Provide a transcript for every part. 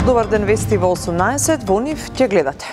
Добар ден, вести во 18, во нив ќе гледате.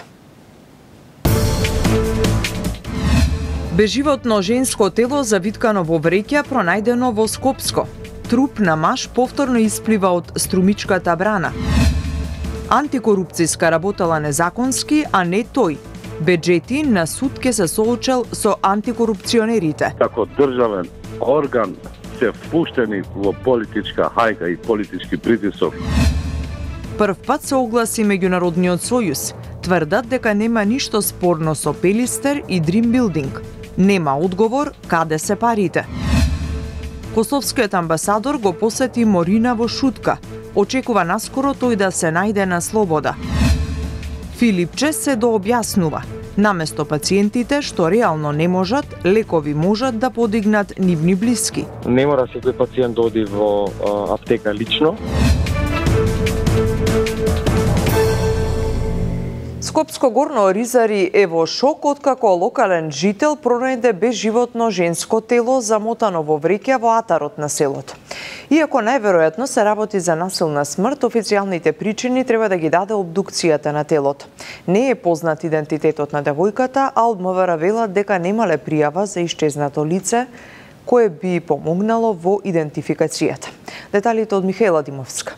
Безживотно женско тело завиткано во вреќа пронајдено во Скопско. Труп на маж повторно исплива од Струмичката брана. Антикорупцијска работела незаконски, а не тој. Беџети на суд ке се соочел со антикорупционерите. Како државен орган се впуштени во политичка хајка и политички притисок. Прв пат се огласи Меѓународниот сојуз. Тврдат дека нема ништо спорно со Пелистер и Дрим Билдинг. Нема одговор каде се парите. Косовскиот амбасадор го посети Морина во Шутка. Очекува наскоро тој да се најде на слобода. Филипче се дообјаснува. Наместо пациентите што реално не можат, лекови можат да подигнат нивни блиски. Не мора секој пациент да оди во аптека лично. Скопско Горно Оризари е во шок откако локален жител пронајде безживотно женско тело замотано во вреќа во атарот на селото. Иако најверојатно се работи за насилна смрт, официјалните причини треба да ги даде обдукцијата на телото. Не е познат идентитетот на девојката, а од МВР велат дека немале пријава за исчезнато лице кое би помогнало во идентификацијата. Деталите од Михаела Димовска.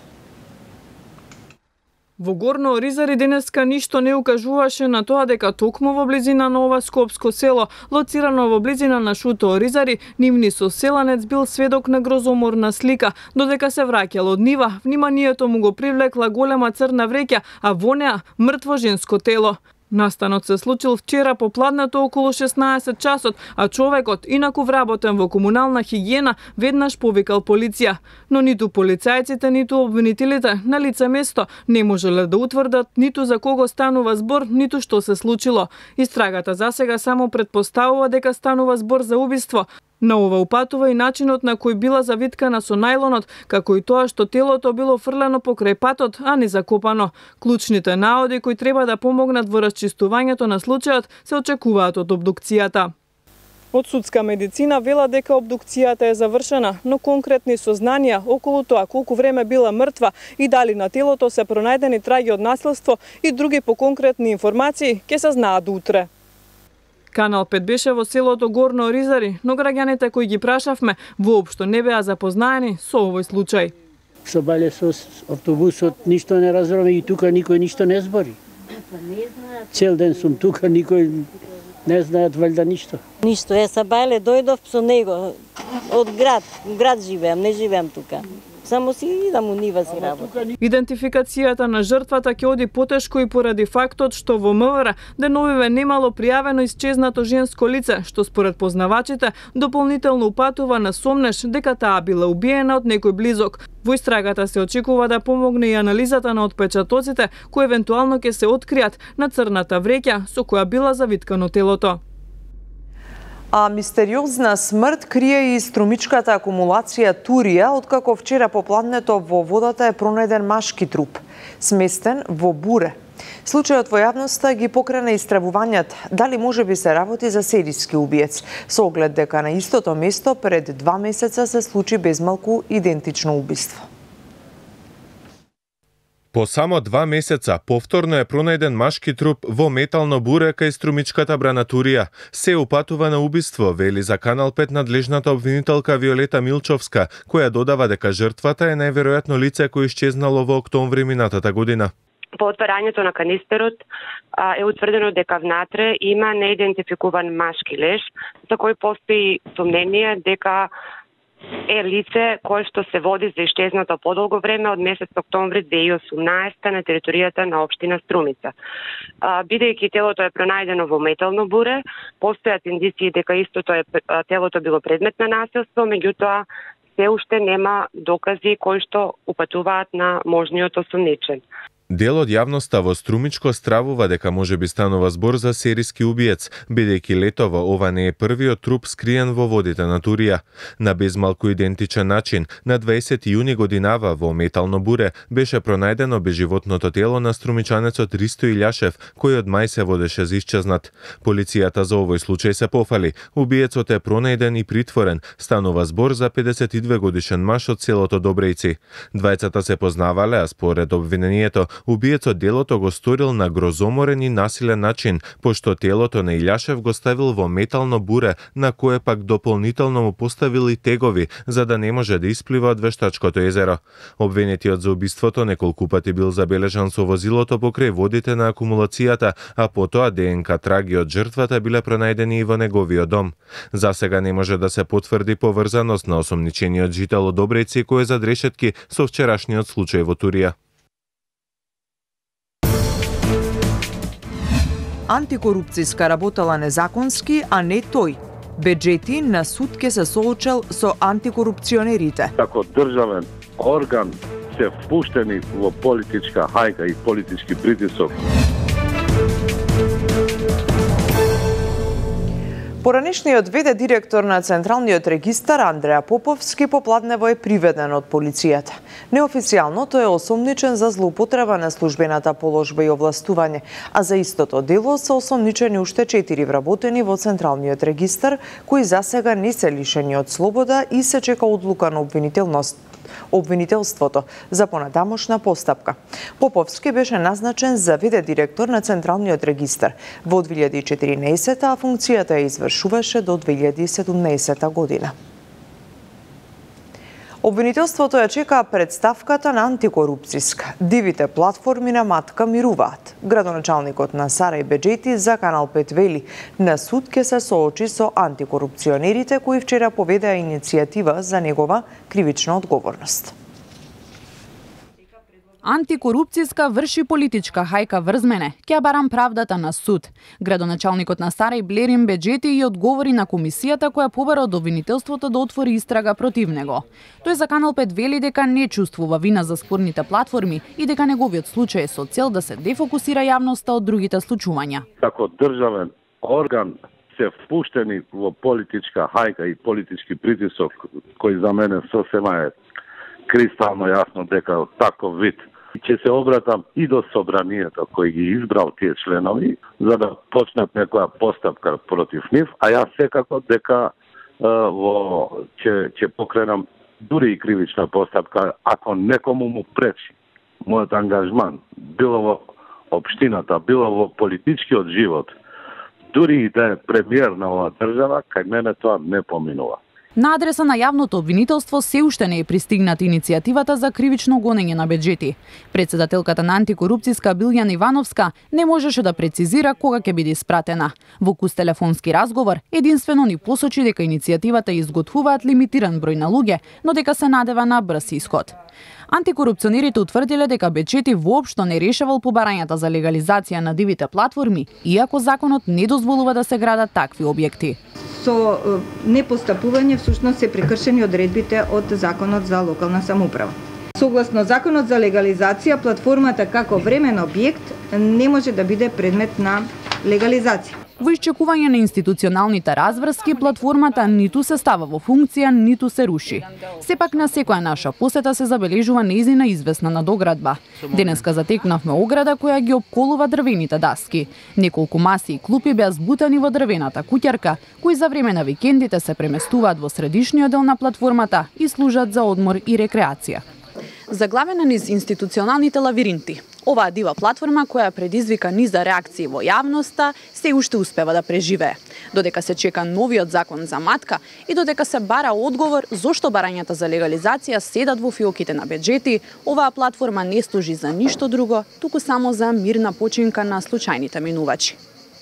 Во Горно Оризари денеска ништо не укажуваше на тоа дека токму во близина на ова скопско село, лоцирано во близина на Шуто Оризари, нивни соселанец бил сведок на грозоморна слика, додека се враќал од нива, вниманието му го привлекла голема црна вреќа, а во неа мртво женско тело. Настанот се случил вчера попладнето околу 16 часот, а човекот, инаку вработен во комунална хигиена, веднаш повикал полиција. Но ниту полицајците, ниту обвинителите на лице место не можеле да утврдат ниту за кого станува збор, ниту што се случило. Истрагата засега само претпоставува дека станува збор за убиство. На ова упатува и начинот на кој била завиткана со најлонот, како и тоа што телото било фрлено покрај патот, а не закопано. Клучните наоди кои треба да помогнат во расчистувањето на случајот се очекуваат од обдукцијата. Од судска медицина вела дека обдукцијата е завршена, но конкретни сознанија околу тоа колку време била мртва и дали на телото се пронајдени траги од насилство и други поконкретни информации ќе се знаат утре. Канал 5 беше во селото Горно Оризари, но граѓаните кои ги прашавме воопшто не беа запознаени со овој случај. Што бале со автобусот, ништо не разбраме и тука никој ништо не збори. Цел ден сум тука, никој не знаат валјда ништо. Ништо, са бале дојдов со него од град живеам, не живеам тука. Само си идам у нива си работа. Идентификацијата на жртвата ќе оди потешко и поради фактот што во МВР деновиве немало пријавено исчезнато женско лице, што според познавачите дополнително упатува на сомнеш дека таа била убиена од некој близок. Во истрагата се очекува да помогне и анализата на отпечатоците кои евентуално ќе се откријат на црната вреќа со која била завиткано телото. А мистериозна смрт крие и струмичката акумулација Турија, откако вчера попладнето во водата е пронајден машки труп, сместен во буре. Случајот во јавноста ги покрена истравувањата дали можеби се работи за серијски убиец, со оглед дека на истото место пред 2 месеца се случи безмалку идентично убиство. По само 2 месеца повторно е пронајден машки труп во метално буре кај Струмичката брана Турија. Се упатува на убиство, вели за Канал 5 надлежната обвинителка Виолета Милчовска, која додава дека жртвата е најверојатно лице кој исчезнало во октомври минатата година. По отварањето на канистерот е утврдено дека внатре има неидентификуван машки леш, за кој постои сомнение дека е лице кое што се води за исчезнато подолго време од месец октомври 2018 на територијата на општина Струмица. Бидејќи телото е пронајдено во метално буре, постојат индиции дека телото било предмет на насилство, меѓутоа се уште нема докази кои што упатуваат на можниот осумничен. Дел од јавноста во Струмичко стравува дека можеби станува збор за серијски убиец, бидејќи летово ова не е првиот труп скриен во водите на Турија. На безмалку идентичен начин, на 20 јуни годинава во метално буре беше пронајдено безживотното тело на струмичанецот Ристо Илјашев, кој од мај се водеше за исчезнат. Полицијата за овој случај се пофали. Убиецот е пронајден и притворен. Станува збор за 52 годишен маж од селото Добрејци. Двајцата се познавале, а според обвинението убиецот делото го сторил на грозоморен и насилен начин, пошто телото на Илјашев го ставил во метално буре, на кое пак дополнително му поставил и тегови, за да не може да исплива од вештачкото езеро. Обвинетиот за убиството неколку пати бил забележан со возилото покрај водите на акумулацијата, а потоа ДНК траги од жртвата биле пронајдени и во неговиот дом. За сега не може да се потврди поврзаност на осомничениот жител од Добрејци кој е зад решетки со вчерашниот случај во Турија. Антикорупцијска работела незаконски, а не тој. Беџети на суд ке се соочел со антикорупционерите. Како државен орган се впуштени во политичка хајка и политички притисок. Поранешниот ВД директор на Централниот регистар Андреа Поповски попладнево е приведен од полицијата. Неофицијално тој е осомничен за злоупотреба на службената положба и овластување, а за истото дело се осомничени уште 4 вработени во Централниот регистар, кои засега не се лишени од слобода и се чека одлука на обвинителството за понатамошна постапка. Поповски беше назначен за ВД директор на Централниот регистар во 2014, а функцијата ја извршуваше до 2017 година. Обвинителството ја чека представката на антикорупцијска. Дивите платформи на матка мируваат. Градоначалникот на Сарај Беџети за Канал 5 вели, на суд ке се соочи со антикорупционерите кои вчера поведеа иницијатива за негова кривична одговорност. Антикорупцијска врши политичка хајка врз мене. Ќе барам правдата на суд. Градоначалникот на Сарај Блерин Беџети и одговори на комисијата која побара од обвинителството да отвори истрага против него. Тој за Канал 5 вели дека не чувствува вина за спорните платформи и дека неговиот случај е со цел да се дефокусира јавноста од другите случувања. Како државен орган се впуштени во политичка хајка и политички притисок, кој за мене сосема е кристално јасно дека од таков вид ќе се обратам и до собранието кој ги избрал тие членови за да почнат некоја постапка против нив, а јас секако дека ќе покренам дури и кривична постапка ако некому му пречи мојот ангажман, било во општината, било во политичкиот живот, дури и да е премиер на оваа држава, кај мене тоа не поминува. На адреса на јавното обвинителство се уште не е пристигната иницијативата за кривично гонење на Беџети. Председателката на антикорупцијска Билјана Ивановска не можеше да прецизира кога ќе биде испратена. Во кус телефонски разговор единствено ни посочи дека иницијативата изготвуваат лимитиран број на луѓе, но дека се надева на брз исход. Антикорупционерите утврдиле дека Беџети воопшто не решавал побарањата за легализација на дивите платформи, иако законот не дозволува да се градат такви објекти. Со непостапување всушност се прекршени одредбите од Законот за локална самоуправа. Согласно Законот за легализација, платформата како времен објект не може да биде предмет на легализација. Во исчекување на институционалните разврски, платформата ниту се става во функција, ниту се руши. Сепак на секоја наша посета се забележува нејзина известна надоградба. Денеска затекнавме ограда која ги опколува дрвените даски. Неколку маси и клупи беа збутани во дрвената куќарка, кои за време на викендите се преместуваат во средишниот дел на платформата и служат за одмор и рекреација. Заглавена низ институционалните лавиринти, оваа дива платформа која предизвика низа реакции во јавноста се уште успева да преживее. Додека се чека новиот закон за матка и додека се бара одговор зошто барањата за легализација седат во фиоките на Беџети, оваа платформа не служи за ништо друго, туку само за мирна починка на случајните минувачи.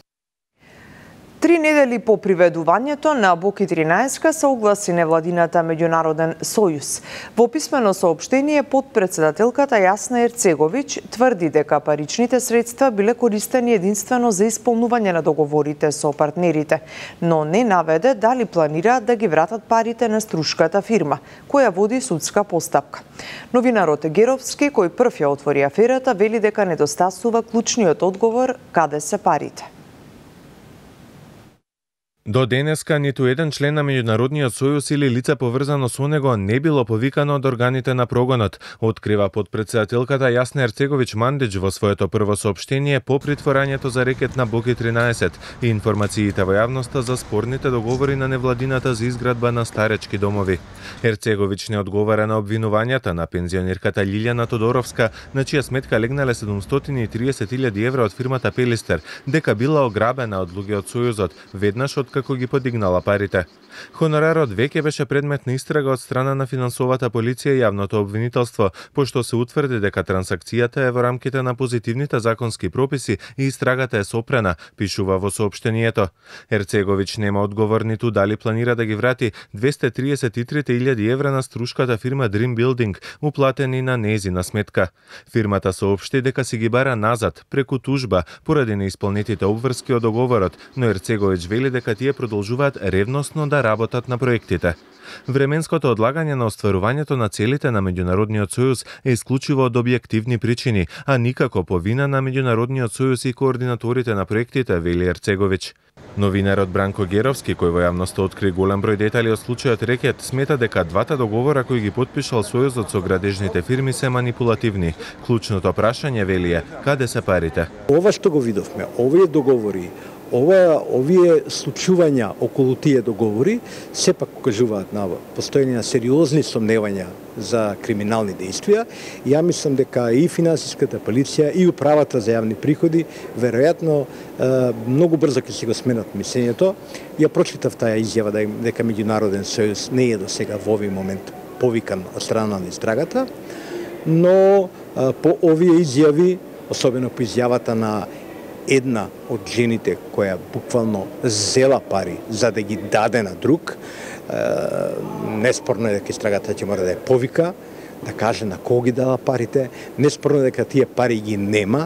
3 недели по приведувањето на Боки 13 се огласи невладината меѓународен сојуз. Во писмено соопштение подпредседателката Јасна Ерцеговиќ тврди дека паричните средства биле користени единствено за исполнување на договорите со партнерите, но не наведе дали планираат да ги вратат парите на струшката фирма, која води судска постапка. Новинарот Геровски, кој прв ја отвори аферата, вели дека недостасува клучниот одговор каде се парите. До денеска ниту еден член на Меѓународниот сојуз или лице поврзано со него не било повикано од органите на прогонот, открива потпретседателката Јасна Ерцеговиќ Мандич во своето прво соопштение по притворањето за рекет на Боки 13 и информациите во јавноста за спорните договори на невладината за изградба на старечки домови. Ерцеговиќ не одговара на обвинувањата на пензионерката Лилјана Тодоровска, на чија сметка легнале 730.000 евра од фирмата Пелистер, дека била ограбена од луѓе од Сојузот, веднаш од како ги подигнала парите. Хонорарот веќе беше предмет на истрага од страна на финансовата полиција и јавното обвинителство, пошто се утврди дека трансакцијата е во рамките на позитивните законски прописи и истрагата е сопрена, пишува во соопштението. Ерцеговиќ нема одговор ниту дали планира да ги врати 233.000 евра на струшката фирма Dream Building, уплатени на нејзина сметка. Фирмата соопшти дека си ги бара назад преку тужба поради неисполнетите обврски од договорот, но Ерцеговиќ вели дека тие продолжуваат ревносно да работат на проектите. Временското одлагање на остварувањето на целите на Меѓународниот сојуз е исклучиво од објективни причини, а никако по вина на Меѓународниот сојуз и координаторите на проектите, вели Ерцеговиќ. Новинарот Бранко Геровски, кој во јавноста откри голем број детали од случајот рекет, смета дека двата договора кои ги потпишал Сојузот со градежните фирми се манипулативни. Клучното прашање, вели е, каде се парите? Ова што го видовме, овие договори, овие случувања околу тие договори сепак покажуваат на постоење на сериозни сомневања за криминални действија. Ја мислам дека и финансиската полиција и управата за јавни приходи веројатно многу брзо ќе си го сменат мислењето. Ја прочитав таа изјава дека Меѓународен сојуз не е до сега во овој момент повикан од страна на истрагата, но по овие изјави, особено по изјавата на една од жените која буквално зела пари за да ги даде на друг, неспорно е дека истрагата ќе мора да ја повика, да каже на кого ги дала парите, неспорно е дека тие пари ги нема,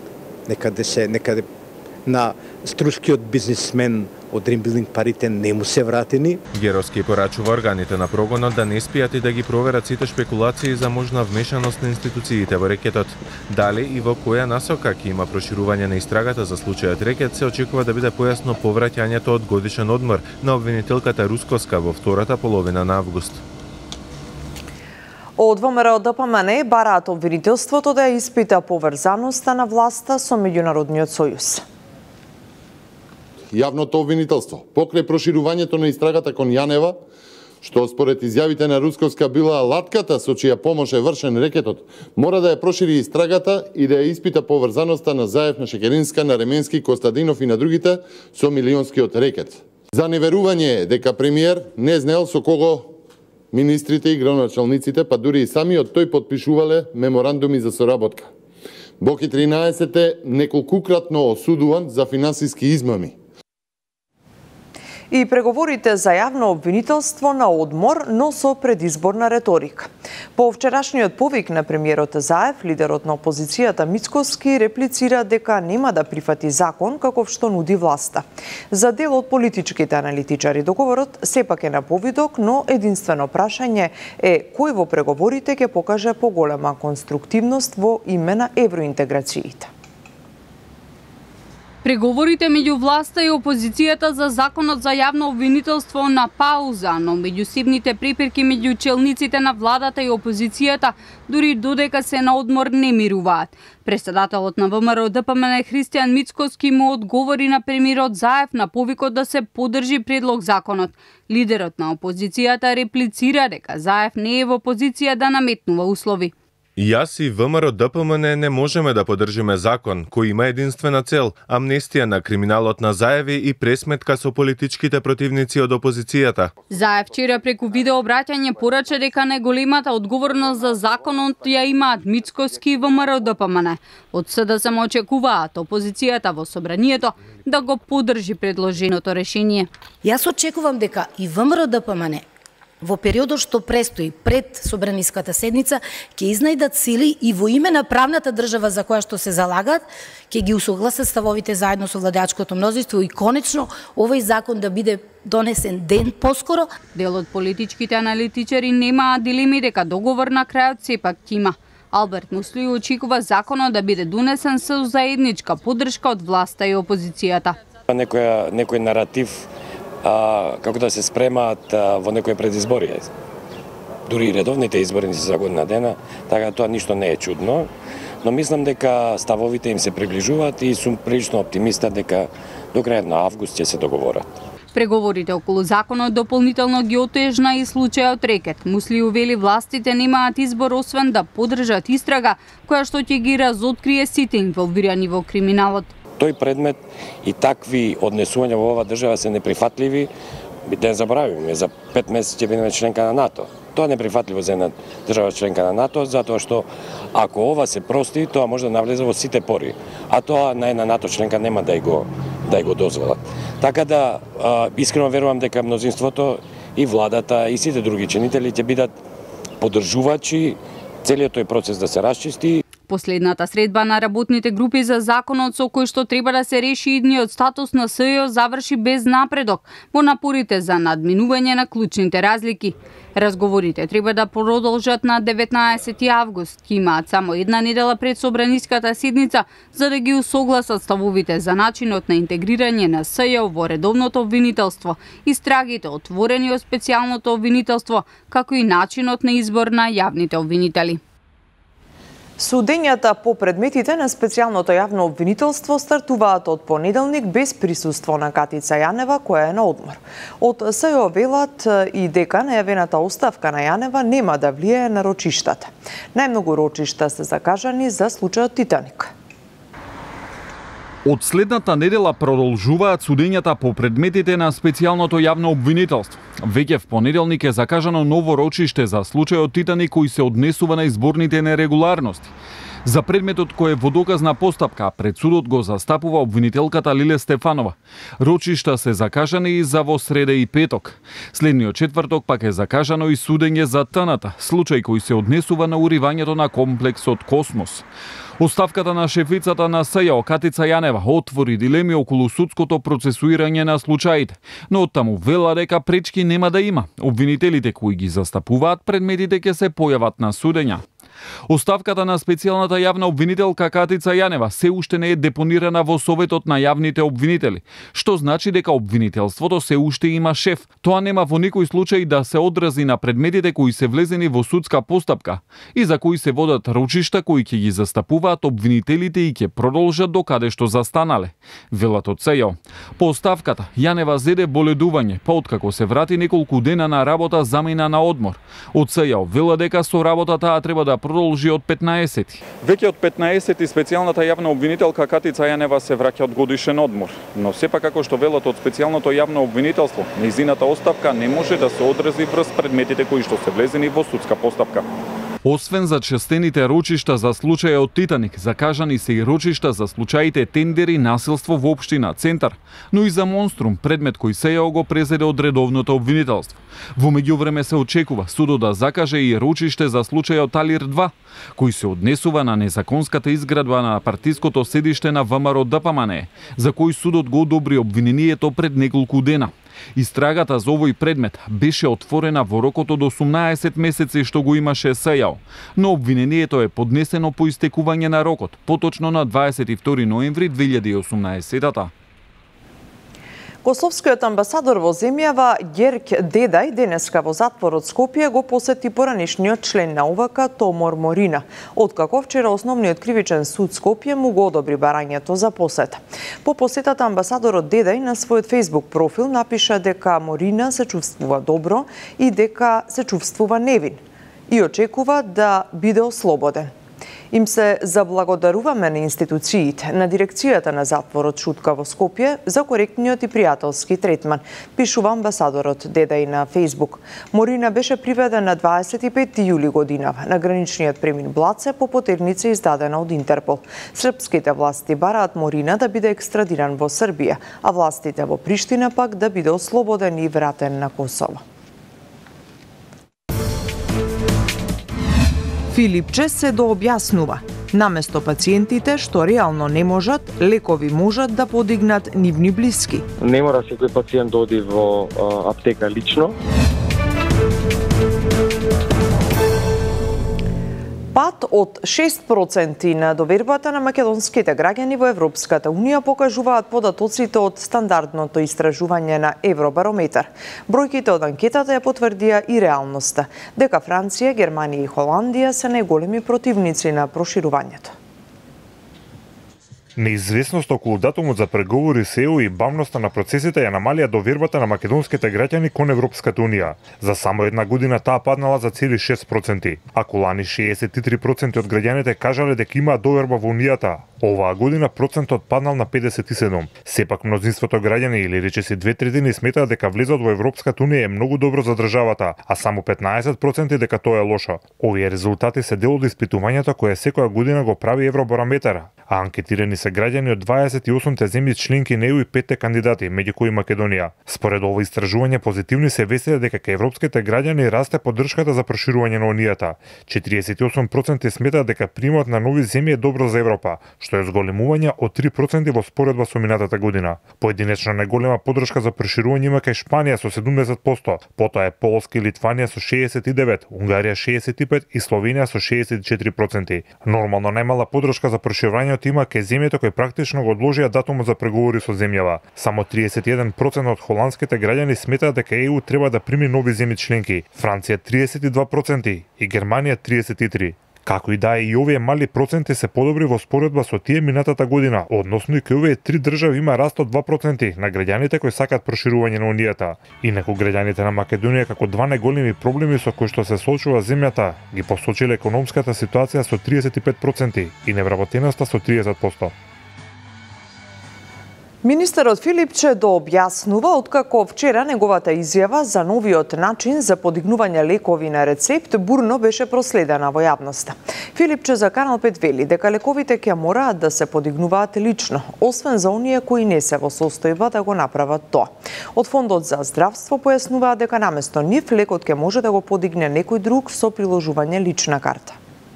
некаде на струскиот бизнисмен од Dream Building парите не му се вратени. Геровски порачува органите на прогонот да не спијат и да ги проверат сите шпекулации за можна вмешаност на институциите во рекетот. Дали и во која насока ќе има проширување на истрагата за случајот рекет, се очекува да биде појасно повраќањето од годишен одмор на обвинителката Русковска во втората половина на август. Од ВМРО ДПМН бараат обвинителството да ја испита поврзаноста на власта со Меѓународниот сојуз. Јавното обвинителство покрај проширувањето на истрагата кон Јанева, што според изјавите на Русковска била латката со чија помош е вршен рекетот, мора да ја прошири истрагата и да ја испита поврзаноста на Заев, на Шекеринска, на Ременски, Костадинов и на другите со милионскиот рекет. За неверување е дека премиер не знаел со кого министрите и градоначалниците, па дури и самиот тој потпишувале меморандуми за соработка. Боки 13 е неколкукратно осудуван за финансиски измами. И преговорите за јавно обвинителство на одмор, но со предизборна реторика. По вчерашниот повик на премиерот Заев, лидерот на опозицијата Мицкоски реплицира дека нема да прифати закон каков што нуди власта. За дел од политичките аналитичари договорот сепак е на повидок, но единствено прашање е кој во преговорите ќе покаже поголема конструктивност во име на евроинтеграциите. Преговорите меѓу власта и опозицијата за законот за јавно обвинителство на пауза, но меѓусебните препирки меѓу челниците на владата и опозицијата дури додека се на одмор не мируваат. Претседателот на ВМРО ДПМН Христијан Мицкоски му одговори на премиерот Заев на повикот да се поддржи предлог законот. Лидерот на опозицијата реплицира дека Заев не е во позиција да наметнува услови. Јас и ВМРО ДПМН не можеме да поддржиме закон кој има единствена цел – амнестија на криминалот на Заеви и пресметка со политичките противници од опозицијата. Заев вчера преку видеообраќање порача дека најголемата одговорност за законот ја имаат Мицкоски и ВМРО ДПМН. Од СДСМ очекуваат опозицијата во собранието да го поддржи предложеното решение. Јас очекувам дека и ВМРО ДПМН во периодот што престои пред собраниската седница ќе изнајдат сили и во име на правната држава за која што се залагаат, ќе ги усогласат ставовите заедно со владеачкото мнозинство и конечно овој закон да биде донесен ден поскоро. Дел од политичките аналитичари немаат дилеми дека договор на крајот сепак ќе има. Алберт Мусли очекува законот да биде донесен со заедничка поддршка од власта и опозицијата. Некој наратив како да се спремаат во некои предизбори. Дури и редовните избори не се за година дена, така тоа ништо не е чудно, но мислам дека ставовите им се приближуваат и сум прилично оптимиста дека до крајот на август ќе се договорат. Преговорите околу законот дополнително ги отежна и случајот Рекет. Муслију вели властите немаат избор освен да поддржат истрага која што ќе ги разоткрие сите инволвирани во криминалот. Тој предмет и такви однесувања во оваа држава се неприфатливи. Да не заборавиме, за 5 месеци ќе бидеме членка на НАТО. Тоа е неприфатливо за една држава членка на НАТО, затоа што ако ова се прости, тоа може да навлезе во сите пори, а тоа на една НАТО членка нема да го дозволат. Така да искрено верувам дека мнозинството и владата и сите други чинители ќе бидат поддржувачи целиот тој процес да се расчисти. Последната средба на работните групи за законот со кој што треба да се реши идниот статус на СЈО заврши без напредок во напорите за надминување на клучните разлики. Разговорите треба да продолжат на 19 август. Имаат само една недела пред собраниската седница за да ги усогласат ставовите за начинот на интегрирање на СЈО во редовното обвинителство, истрагите отворени од специјалното обвинителство, како и начинот на избор на јавните обвинители. Судењата по предметите на специјалното јавно обвинителство стартуваат од понеделник без присуство на Катица Јанева, која е на одмор. Од СЈО велат и дека најавената оставка на Јанева нема да влијае на рочиштата. Најмногу рочишта се закажани за случајот Титаник. Од следната недела продолжуваат судењата по предметите на специјалното јавно обвинителство. Веќе в понеделник е закажано ново рочиште за случајот Титаник кој се однесува на изборните нерегуларности. За предметот кој е во доказна постапка, пред судот го застапува обвинителката Лиле Стефанова. Рочишта се закажани и за во среда и петок. Следниот четврток пак е закажано и судење за Таната, случај кој се однесува на уривањето на комплексот Космос. Оставката на шефицата на СЈО Катица Јанева отвори дилеми околу судското процесуирање на случаите, но оттаму вела дека пречки нема да има. Обвинителите кои ги застапуваат предметите ќе се појават на судења. Оставката на специјалната јавна обвинителка Катица Јанева се уште не е депонирана во Советот на јавните обвинители, што значи дека обвинителството се уште има шеф. Тоа нема во никој случај да се одрази на предметите кои се влезени во судска постапка и за кои се водат рочишта кои ќе ги застапуваат обвинителите и ќе продолжат до каде што застанале. Велат од СЈО. По оставката Јанева зеде боледување, па откако се врати неколку дена на работа замина на одмор. Од СЈО вела дека со работата треба да продолжи од 15. Веќе од 15 специјалната јавна обвинителка Катица Јанева се враќа од годишен одмор, но сепак како што велат од специјалното јавно обвинителство, нејзината оставка не може да се одрази врз предметите кои што се влезени во судска постапка. Освен за честените рочишта за случајот Титаник, закажани се и рочишта за случаите тендери насилство во општина Центар, но и за Монструм, предмет кој СЈО го презеде од редовното обвинителство. Во меѓувреме се очекува судот да закаже и рочиште за случајот Алир 2, кој се однесува на незаконската изградба на партиското седиште на ВМРО ДПМНЕ, за кој судот го одобри обвинението пред неколку дена. Истрагата за овој предмет беше отворена во рокот од 18 месеци што го имаше СЈО, но обвинението е поднесено по истекување на рокот, поточно на 22 ноември 2018-та. Косовскиот амбасадор во земјава Герк Дедај денеска во затворот Скопје го посети поранешниот член на ОВК Томор Морина, откако вчера основниот кривичен суд Скопје му го одобри барањето за посета. По посетата амбасадорот Дедај на својот Facebook профил напиша дека Морина се чувствува добро и дека се чувствува невин и очекува да биде ослободен. Им се заблагодаруваме на институциите, на дирекцијата на затворот Шутка во Скопје за коректниот и пријателски третман, пишува амбасадорот Дедај на Facebook. Морина беше приведен на 25 јули годинава на граничниот премин Блаце по потерница издадена од Интерпол. Српските власти бараат Морина да биде екстрадиран во Србија, а властите во Приштина пак да биде ослободен и вратен на Косово. Филипче се дообјаснува. Наместо пациентите што реално не можат, лекови можат да подигнат нивни блиски. Не мора секој пациент да оди во аптека лично. Пат од 6% на довербата на македонските граѓани во Европската Унија покажуваат податоците од стандардното истражување на Евробарометар. Бројките од анкетата ја потврдија и реалноста, дека Франција, Германија и Холандија се најголеми противници на проширувањето. Неизвестност околу датумот за преговори со ЕУ и бавноста на процесите ја намалија довербата на македонските граѓани кон Европската Унија. За само една година таа паднала за цели 6%. Ако лани 63% од граѓаните кажале дека имаат доверба во Унијата, оваа година процентот паднал на 57%. Сепак мнозинството граѓани или речиси 2/3 сметаат дека влезот во Европската Унија е многу добро за државата, а само 15% дека тоа е лошо. Овие резултати се дел од испитувањето кое секоја година го прави Евробарометар, а анкетирани се граѓани од 28 земји членки на ЕУ и 5 кандидати, меѓу кои Македонија. Според ова истражување, позитивни се вестите дека кај европските граѓани расте поддршката за проширување на Унијата. 48% сметаат дека примат на нови земји е добро за Европа, што е зголемување од 3% во споредба со минатата година. Поединечно најголема поддршка за проширување има кај Шпанија со 70%, потоа е Полска и Литванија со 69%, Унгарија 65% и Словенија со 64%. Нормално најмала поддршка за проширувањето има кај земјите кои практично го одложија датумот за преговори со земјава. Само 31% од холандските граѓани сметаат дека ЕУ треба да прими нови земји членки, Франција 32% и Германија 33%. Како и да е, и овие мали проценти се подобри во споредба со тие минатата година, односно и кај овие три држави има раст од 2% на граѓаните кои сакаат проширување на Унијата. Инаку граѓаните на Македонија како два најголеми проблеми со кои што се соочува земјата ги посочиле економската ситуација со 35% и невработеноста со 30%. Министерот Филипче дообјаснува откако вчера неговата изјава за новиот начин за подигнување лекови на рецепт бурно беше проследена во јавноста. Филипче за Канал 5 вели дека лековите ќе мораат да се подигнуваат лично, освен за оние кои не се во состојба да го направат тоа. Од Фондот за здравство појаснуваат дека наместо нив лекот ќе може да го подигне некој друг со приложување лична карта.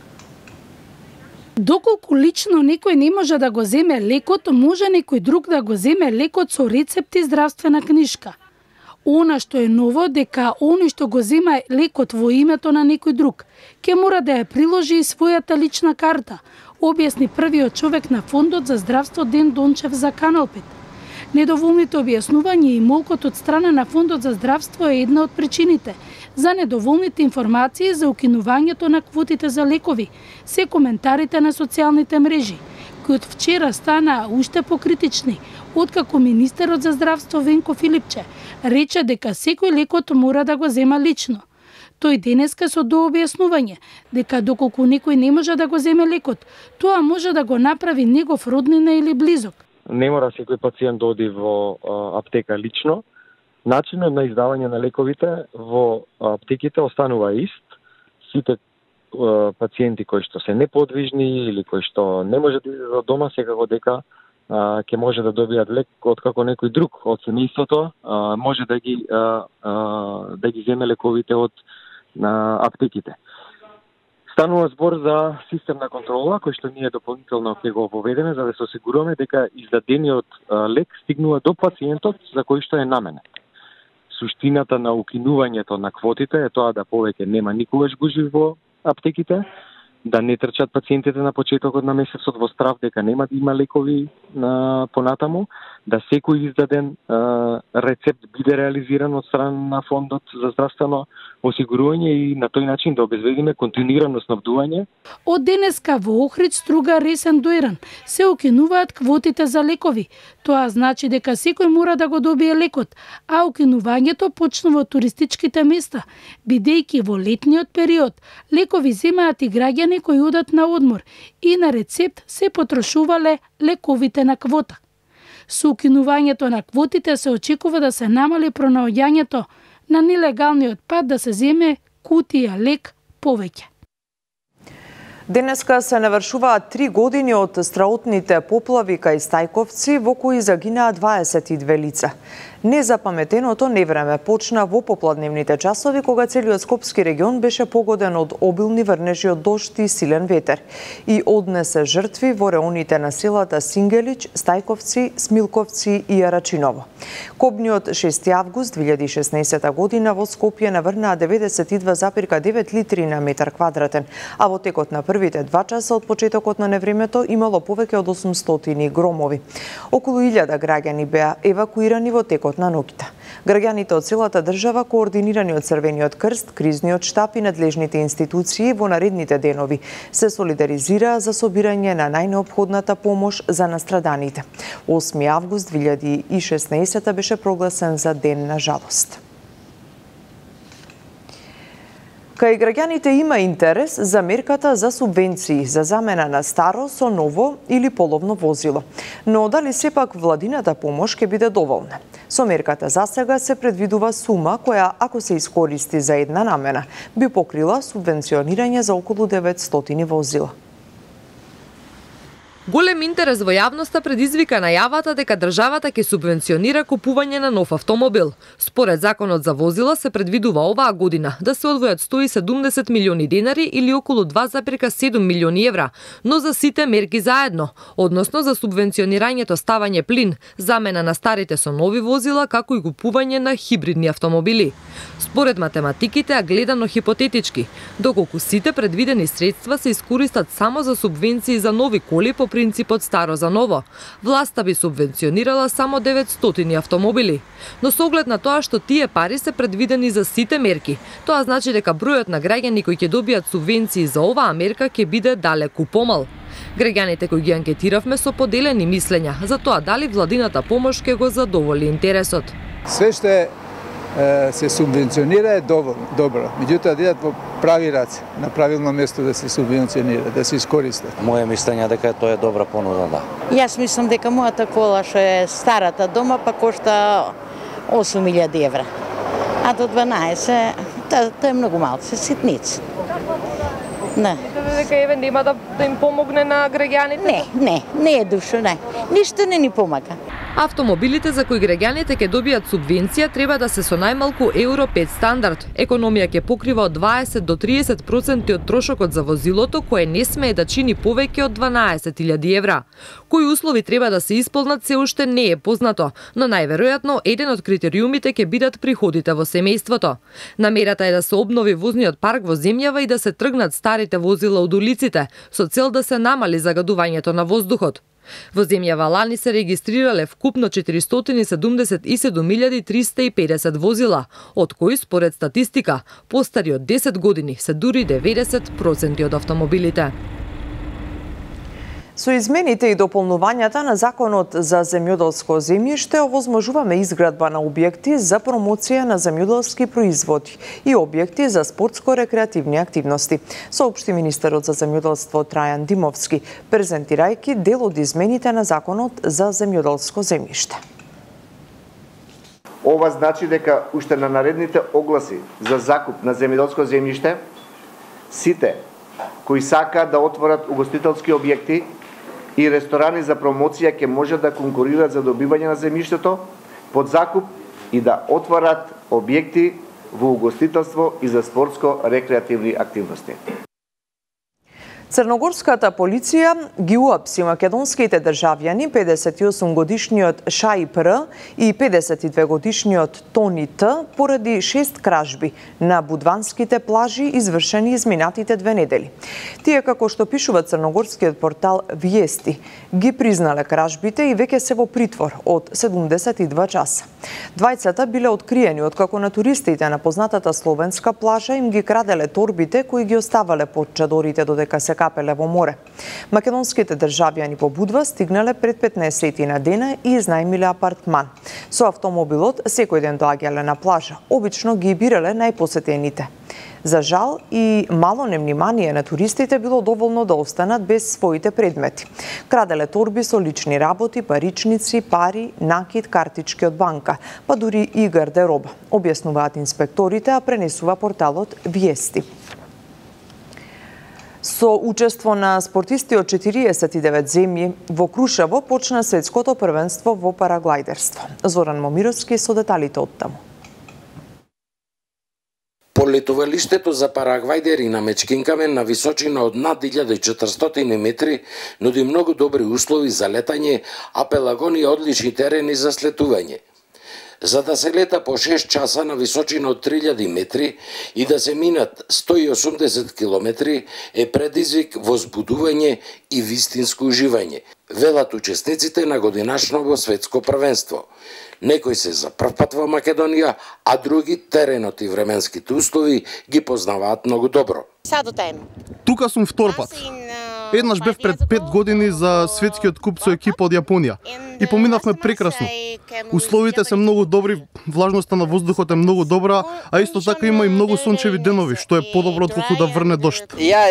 Доколку лично некој не може да го земе лекот, може некој друг да го земе лекот со рецепт и здравствена книшка. Она што е ново дека оној што го зема лекот во името на некој друг, ќе мора да ја приложи и својата лична карта, објасни првиот човек на Фондот за здравство Ден Дончев за Канал 5. Недоволните објаснувања и молкот од страна на Фондот за здравство е една од причините за недоволните информации за укинувањето на квотите за лекови, се коментарите на социјалните мрежи, кои од вчера стана уште покритични, откако министерот за здравство Венко Филипче рече дека секој лекот мора да го зема лично. Тој денеска со дообјаснување дека доколку некој не може да го земе лекот, тоа може да го направи негов роднина или близок. Не мора секој пациент да оди во аптека лично. Начинот на издавање на лековите во аптеките останува ист. Сите пациенти кои што се неподвижни или кои што не може да излезат од дома, секако дека ќе може да добијат лек откако некој друг од семејството може да ги земе лековите од аптеките. Станува збор за системна контрола, кој што ние дополнително ќе го воведеме за да се осигуруваме дека издадениот лек стигнува до пациентот за кој што е наменет. Суштината на укинувањето на квотите е тоа да повеќе нема никогаш гужви во аптеките, да не трчат пациентите на почетокот на месецот во страв дека нема да има лекови понатаму, да секој издаден рецепт биде реализиран од страна на Фондот за здравствено осигурување и на тој начин да обезбедиме континуирано снабдување. Од денеска во Охрид, Струга, Ресен, Дојран се укинуваат квотите за лекови. Тоа значи дека секој мора да го добие лекот, а укинувањето почнува од туристичките места, бидејќи во летниот период лекови земаат и граѓани кои одат на одмор и на рецепт се потрошувале лековите на квота. Со укинувањето на квотите се очекува да се намали пронаоѓањето на нелегалниот пат да се земе кутија лек повеќе. Денеска се навршуваат 3 години од страутните поплави кај Стајковци во кои загинаа 22 лица. Незапаметеното невреме почна во попладневните часови, кога целиот Скопски регион беше погоден од обилни врнежи од дожд и силен ветер и однесе жртви во реоните на селата Сингелич, Стајковци, Смилковци и Арачиново. Кобниот 6 август 2016 година во Скопје наврнаа 92,9 литри на метар квадратен, а во текот на првите 2 часа од почетокот на невремето имало повеќе од 800 громови. Околу 1000 граѓани беа евакуирани во текот на ноќта. Граѓаните од целата држава, координирани од Црвениот крст, кризниот штаб и надлежните институции во наредните денови, се солидаризираа за собирање на најнеопходната помош за настраданите. 8 август 2016 беше прогласен за ден на жалост. Кај граѓаните има интерес за мерката за субвенции за замена на старо со ново или половно возило. Но дали сепак владината помош ќе биде доволна? Со мерката за сега се предвидува сума која, ако се искористи за една намена, би покрила субвенционирање за околу 900 возила. Голем интерес во јавноста предизвика најавата дека државата ќе субвенционира купување на нов автомобил. Според законот за возила се предвидува оваа година да се одвојат 170 милиони денари или околу 2,7 милиони евра, но за сите мерки заедно, односно за субвенционирањето ставање плин, замена на старите со нови возила, како и купување на хибридни автомобили. Според математиките, а гледано хипотетички, доколку сите предвидени средства се искористат само за субвенции за нови коли по принципот старо за ново, власта би субвенционирала само 900 автомобили. Но со оглед на тоа што тие пари се предвидени за сите мерки, тоа значи дека бројот на граѓани кои ќе добијат субвенции за оваа мерка ќе биде далеку помал. Граѓаните кои ги анкетиравме со поделени мислења за тоа дали владината помош ќе го задоволи интересот. Све што се субвенционира е добро. Меѓутоа бидат во прави раце, на правилно место да се субвенционира, да се искористат. Моје мислење дека тоа е добра понуда, да. Јас мислам дека мојата кола што е старата дома па кошта 8.000 евра. А до 12, тоа е многу малку, се ситници. Не. Дека евен има да им помогне на граѓаните? Не е душо, не. Ништо не ни помага. Автомобилите за кои граѓаните ќе добијат субвенција треба да се со најмалку Евро 5 стандард. Економија ќе покрива од 20 до 30% од трошокот за возилото, кое не смее да чини повеќе од 12.000 евра. Кои услови треба да се исполнат се уште не е познато, но најверојатно еден од критериумите ќе бидат приходите во семејството. Намерата е да се обнови возниот парк во земјава и да се тргнат старите возила од улиците, со цел да се намали загадувањето на воздухот. Во земјава лани се регистрирале вкупно 477.350 возила, од кои според статистика постари од 10 години се дури 90% од автомобилите. Со измените и дополнувањата на Законот за земјоделско земјиште овозможуваме изградба на објекти за промоција на земјоделски производи и објекти за спортско-рекреативни активности, соопшти министерот за земјоделство Трајан Димовски, презентирајќи дел од измените на Законот за земјоделско земјиште. Ова значи дека уште на наредните огласи за закуп на земјоделско земјиште, сите кои сакаат да отворат угостителски објекти и ресторани за промоција ќе можат да конкурираат за добивање на земјиштето под закуп и да отворат објекти во угостителство и за спортско-рекреативни активности. Црногорската полиција ги уапси македонските државјани 58-годишниот Шаи П. и 52-годишниот Тони Т. поради 6 кражби на будванските плажи извршени изминатите 2 недели. Тие, како што пишува црногорскиот портал Виести, ги признале кражбите и веќе се во притвор од 72 часа. Двајцата биле откриени откако на туристите на познатата словенска плажа им ги краделе торбите кои ги оставале под чадорите додека се капеле во море. Македонските државјани по Будва стигнале пред 15 на дена и изнајмиле апартман. Со автомобилот секој ден доаѓале на плажа, обично ги бирале најпосетените. За жал и мало невнимание на туристите било доволно да останат без своите предмети. Краделе торби со лични работи, паричници, пари, накид, картички од банка, па дури и гардероба, објаснуваат инспекторите, а пренесува порталот Виести. Со учество на спортисти од 49 земји, во Крушево почна светското првенство во параглајдерство. Зоран Момировски со деталите од таму. Полетувалиштето за параглајдери на Мечкинкамен на височина од над 1400 метри нуди многу добри услови за летање, а Пелагонија одлични терени за слетување. За да се лета по 6 часа на височина од 3000 метри и да се минат 180 километри е предизвик, возбудување и вистинско уживање, велат учесниците на годинашново светско првенство. Некои се за прв пат во Македонија, а други теренот и временските услови ги познаваат многу добро. Тука сум втор пат. Еднаш бев пред 5 години за светскиот куп со екипа од Јапонија и поминавме прекрасно. Условите се многу добри, влажноста на воздухот е многу добра, а исто така има и многу сончеви денови, што е подобро отколку да врне дожд.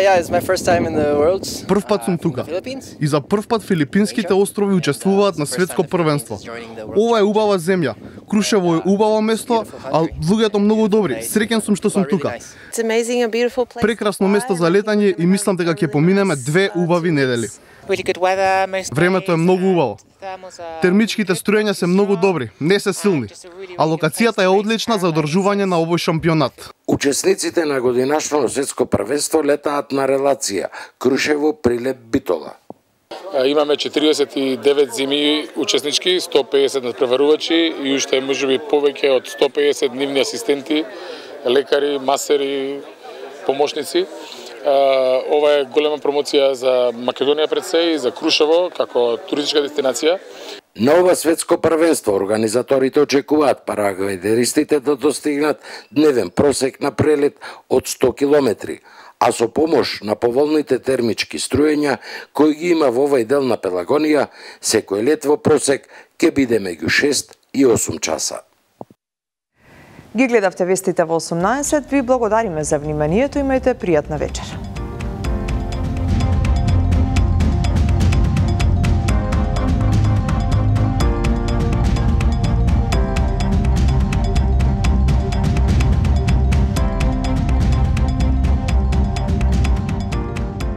Прв пат сум тука. И за прв пат филипинските острови учествуваат на светско првенство. Ова е убава земја. Крушево е убаво место, а луѓето многу добри. Среќен сум што сум тука. Прекрасно место за летање и мислам дека ќе поминеме 2 убави недели. Времето е многу убаво. Термичките струјања се многу добри, не се силни, а локацијата е одлична за одржување на овој шампионат. Учесниците на годинашно светско првенство летаат на релација Крушево-Прилеп-Битола. Имаме 49 зими учеснички, 150 надпреварувачи и уште можеби повеќе од 150 дневни асистенти, лекари, масери, помошници. Ова е голема промоција за Македонија пред се и за Крушево како туристичка дестинација. На ова светско првенство организаторите очекуваат параглајдеристите да достигнат дневен просек на прелет од 100 километри, а со помош на поволните термички струјања кои ги има во овој дел на Пелагонија, секој лет во просек ќе биде меѓу 6 и 8 часа. Ги гледавте вестите во 18, ви благодариме за вниманието, имајте пријатна вечер.